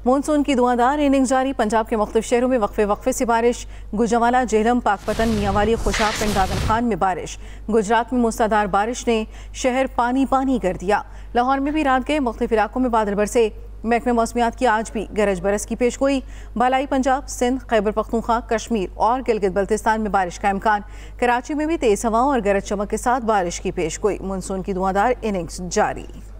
Monsoon की धुआंधार innings जारी। पंजाब के मुख्तलिफ शहरों में वक्फे से बारिश। गुजरावाला, जेहलम, पाकपतन, मियांवाली, खुशाब, दादन खान में बारिश। गुजरात में मूसलाधार बारिश ने शहर पानी पानी कर दिया। लाहौर में भी रात के मुख्तलिफ इलाकों में बादल बरसे। महकमे मौसमियात की आज भी गरज बरस की पेशगोई। बालाई पंजाब, सिंध, खैबर पख्तूनख्वा, कश्मीर और गिलगित बल्तिस्तान में बारिश का इम्कान। कराची में भी तेज हवाओं और गरज चमक के साथ बारिश की पेशगोई। मानसून की धुआंधार इनिंग्स जारी।